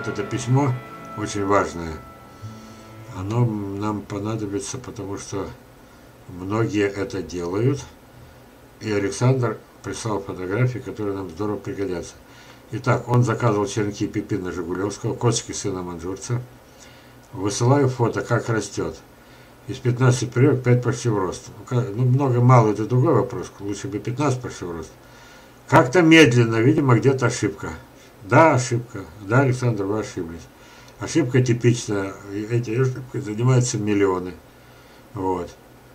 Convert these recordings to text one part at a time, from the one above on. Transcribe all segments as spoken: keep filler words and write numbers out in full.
вот это письмо очень важное. Оно нам понадобится, потому что многие это делают. И Александр прислал фотографии, которые нам здорово пригодятся. Итак, он заказывал черенки Пипина Жигулевского, кочки сына манжурца. Высылаю фото, как растет. Из пятнадцати прививок пять пошли в рост. Ну, много, мало, это другой вопрос. Лучше бы пятнадцать пошли в рост. Как-то медленно, видимо, где-то ошибка. Да, ошибка. Да, Александр, вы ошиблись. Ошибка типичная. Эти ошибки занимаются миллионы. Вот.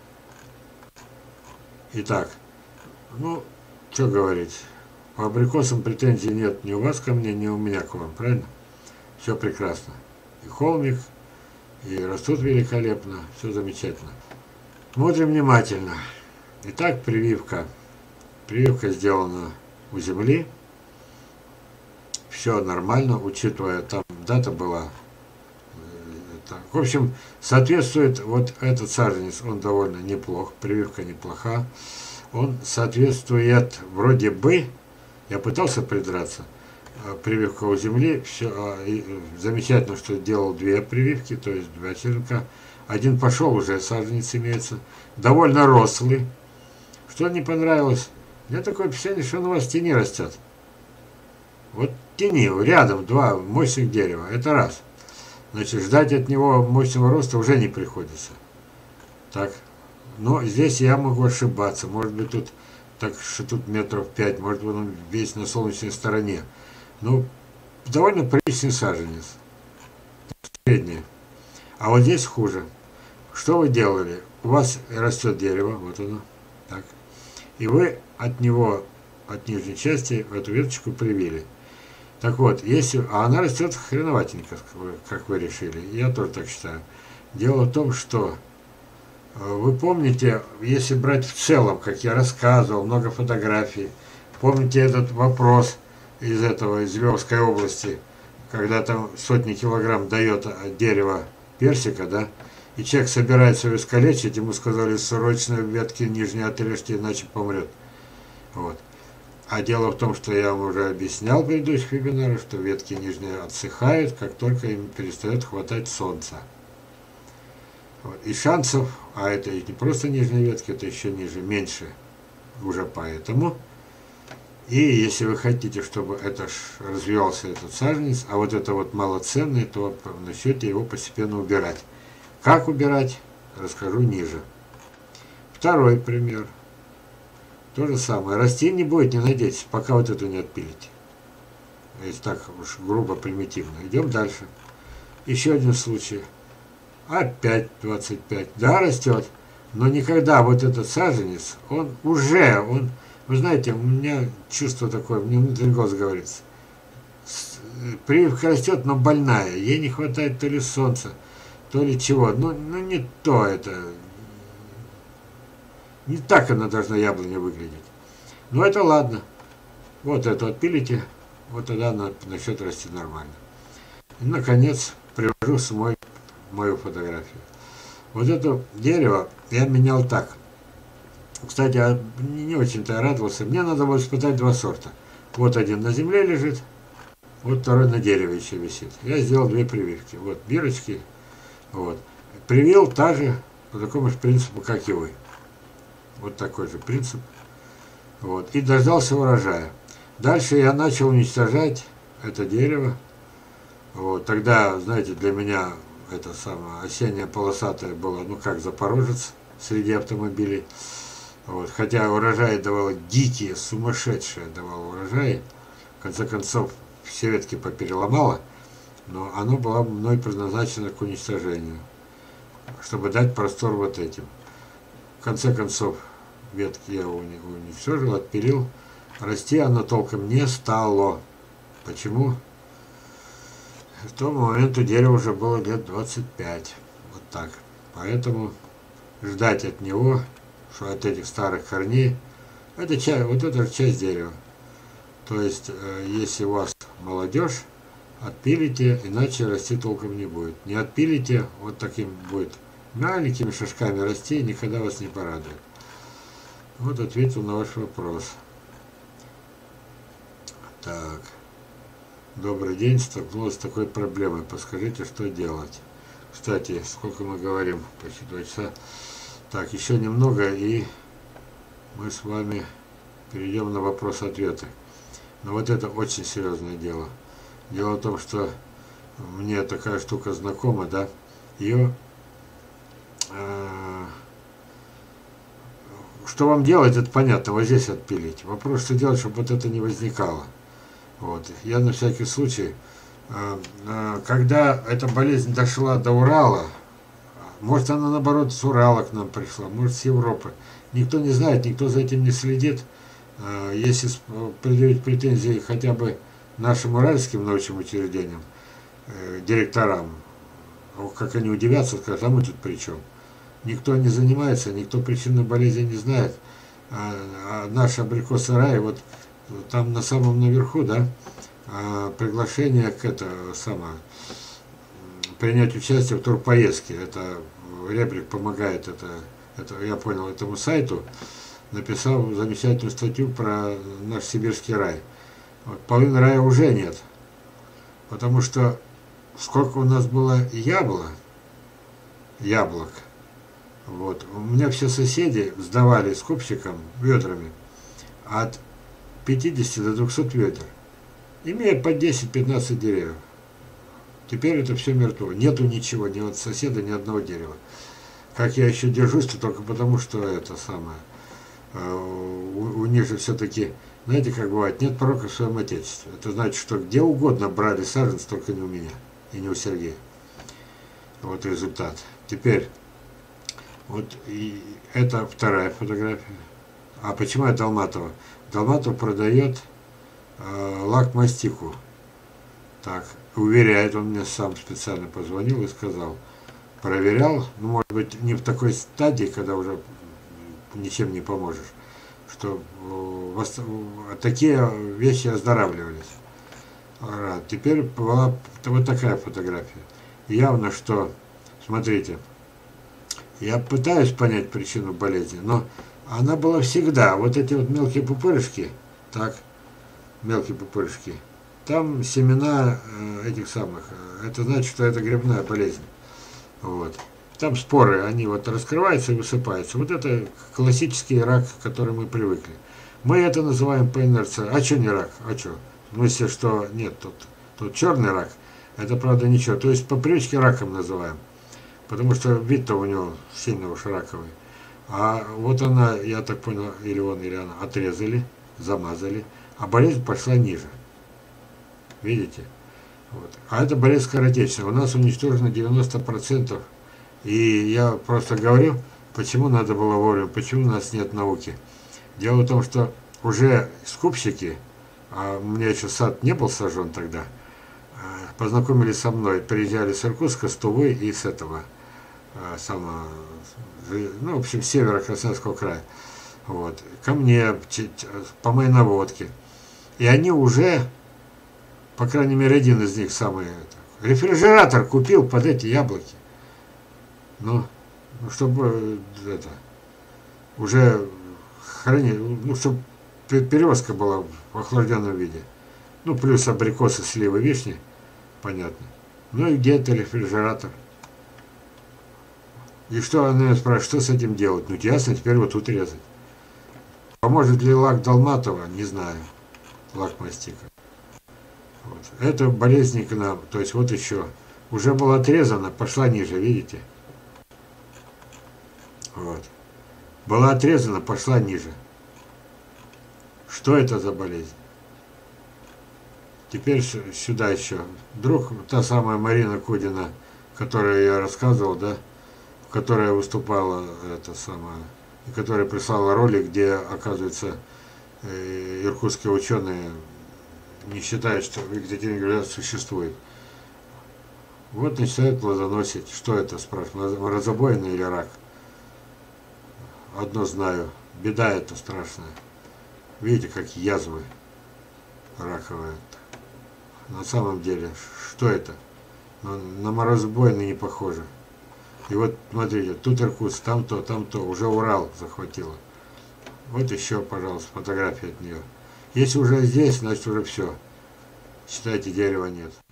Итак, ну, что говорить. По абрикосам претензий нет ни у вас ко мне, ни у меня к вам, правильно? Все прекрасно. И холмик, и растут великолепно, все замечательно. Смотрим внимательно. Итак, прививка. Прививка сделана у земли. Все нормально, учитывая, там дата была. В общем, соответствует вот этот саженец, он довольно неплох, прививка неплоха. Он соответствует вроде бы, я пытался придраться, прививка у земли, все замечательно, что делал две прививки, то есть два черенка. Один пошел, уже саженец имеется, довольно рослый. Что не понравилось? У меня такое впечатление, что он у вас в тени растет. Вот в тени, рядом два мощных дерева, это раз. Значит, ждать от него мощного роста уже не приходится. Так, но здесь я могу ошибаться. Может быть, тут так что тут метров пять, может быть, он весь на солнечной стороне. Ну, довольно приличный саженец. Средний. А вот здесь хуже. Что вы делали? У вас растет дерево, вот оно, так. И вы от него, от нижней части, эту веточку привили. Так вот, если, а она растет хреноватенько, как вы, как вы решили. Я тоже так считаю. Дело в том, что вы помните, если брать в целом, как я рассказывал, много фотографий, помните этот вопрос из этого, из Львовской области, когда там сотни килограмм дает дерево персика, да, и человек собирается его искалечить, ему сказали, срочно ветки нижние отрежьте, иначе помрет. Вот. А дело в том, что я вам уже объяснял в предыдущих вебинарах, что ветки нижние отсыхают, как только им перестает хватать солнца. Вот. И шансов, а это не просто нижние ветки, это еще ниже, меньше уже поэтому. И если вы хотите, чтобы это развивался этот саженец, а вот это вот малоценный, то начнете его постепенно убирать. Как убирать, расскажу ниже. Второй пример. То же самое. Расти не будет, не надейтесь, пока вот эту не отпилите. Если так уж грубо, примитивно. Идем дальше. Еще один случай. Опять двадцать пять. Да, растет. Но никогда вот этот саженец, он уже, он, вы знаете, у меня чувство такое, мне внутренний голос говорит. Прививка растет, но больная. Ей не хватает то ли солнца, то ли чего. Ну, ну не то это. Не так она должна, яблоня, выглядеть. Но это ладно. Вот эту отпилите, вот тогда она начнет расти нормально. И, наконец, привожу с мой, мою фотографию. Вот это дерево я менял так. Кстати, я не очень-то я радовался. Мне надо было испытать два сорта. Вот один на земле лежит, вот второй на дереве еще висит. Я сделал две прививки. Вот бирочки. Вот. Привил также по такому же принципу, как и вы. Вот такой же принцип. Вот. И дождался урожая. Дальше я начал уничтожать это дерево. Вот. Тогда, знаете, для меня это самое осеннее полосатое было, ну как Запорожец среди автомобилей. Вот. Хотя урожаи давало дикие, сумасшедшие давало урожаи. В конце концов, все ветки попереломало, но оно было мной предназначено к уничтожению, чтобы дать простор вот этим. В конце концов, ветки я уничтожил, отпилил. Расти оно толком не стало. Почему? К тому моменту дереву уже было лет двадцать пять. Вот так. Поэтому ждать от него, что от этих старых корней, это часть, вот это же часть дерева. То есть, если у вас молодежь, отпилите, иначе расти толком не будет. Не отпилите, вот таким будет маленькими шажками расти, никогда вас не порадует. Вот ответил на ваш вопрос. Так. Добрый день, столкнулась с такой проблемой. Подскажите, что делать? Кстати, сколько мы говорим? Почти два часа. Так, еще немного, и мы с вами перейдем на вопрос-ответы. Но вот это очень серьезное дело. Дело в том, что мне такая штука знакома, да? Ее... Э, что вам делать, это понятно, вот здесь отпилить. Вопрос, что делать, чтобы вот это не возникало. Вот. Я на всякий случай, э, э, когда эта болезнь дошла до Урала, может она наоборот с Урала к нам пришла, может с Европы. Никто не знает, никто за этим не следит. Э, если предъявить претензии хотя бы нашим уральским научным учреждениям, э, директорам, как они удивятся, скажут, а мы тут при чем? Никто не занимается, никто причину болезни не знает. А, а наш абрикосовый рай, вот там на самом наверху, да, а, приглашение к это самое, принять участие в турпоездке. Это Ребрик помогает, это, это я понял, этому сайту, написал замечательную статью про наш сибирский рай. Вот, половины рая уже нет, потому что сколько у нас было яблок, яблок, вот, у меня все соседи сдавали скупщикам ведрами от пятидесяти до двухсот ведер, имея по десять-пятнадцать деревьев. Теперь это все мертво. Нету ничего, ни от соседа, ни одного дерева. Как я еще держусь, то только потому, что это самое. У, у них же все-таки, знаете, как бывает, нет пророка в своем отечестве. Это значит, что где угодно брали саженцы, только не у меня и не у Сергея. Вот результат. Теперь, вот и это вторая фотография. А почему я Долматова? Долматов продает э, лак-мастику. Так, уверяет, он мне сам специально позвонил и сказал, проверял, ну, может быть, не в такой стадии, когда уже ничем не поможешь, что э, такие вещи оздоравливались. Рад. Теперь была вот такая фотография. Явно, что, смотрите, я пытаюсь понять причину болезни, но она была всегда. Вот эти вот мелкие пупырышки, так, мелкие пупырышки, там семена э, этих самых, э, это значит, что это грибная болезнь. Вот. Там споры, они вот раскрываются и высыпаются. Вот это классический рак, к которому мы привыкли. Мы это называем по инерции. А что не рак? А что? В смысле, что нет, тут, тут черный рак. Это правда ничего. То есть по привычке раком называем. Потому что вид-то у него сильно уж раковый. А вот она, я так понял, или он, или она, отрезали, замазали, а болезнь пошла ниже. Видите? Вот. А это болезнь скоротечная. У нас уничтожено девяносто процентов. И я просто говорю, почему надо было вовремя, почему у нас нет науки. Дело в том, что уже скупщики, а у меня еще сад не был сожжен тогда, познакомились со мной, приезжали с Иркутска, с Тувы и с этого, самого, ну, в общем, с севера Красноярского края. Вот. Ко мне, по моей наводке. И они уже, по крайней мере, один из них самый, рефрижератор купил под эти яблоки. Ну, чтобы это, уже хранить, ну, чтобы перевозка была в охлажденном виде. Ну, плюс абрикосы, сливы, вишни, понятно. Ну и где это рефрижератор? И что она меня спрашивает, что с этим делать? Ну, ясно, теперь вот тут резать. Поможет ли лак Долматова? Не знаю. Лак мастика. Вот. Это болезнь к нам, то есть вот еще. Уже была отрезана, пошла ниже, видите? Вот. Была отрезана, пошла ниже. Что это за болезнь? Теперь сюда еще. Вдруг та самая Марина Кудина, которую я рассказывал, да, в которой я выступала, это самое, и которая прислала ролик, где, оказывается, иркутские ученые не считают, что Екатеринослав существует. Вот начинают плодоносить. Что это, спрашивают, морозобоина или рак? Одно знаю, беда это страшная. Видите, как язвы раковые. На самом деле, что это? На, на морозобоины не похоже. И вот, смотрите, тут Иркутск, там то, там то, уже Урал захватило. Вот еще, пожалуйста, фотография от нее. Если уже здесь, значит уже все. Считайте, дерева нет.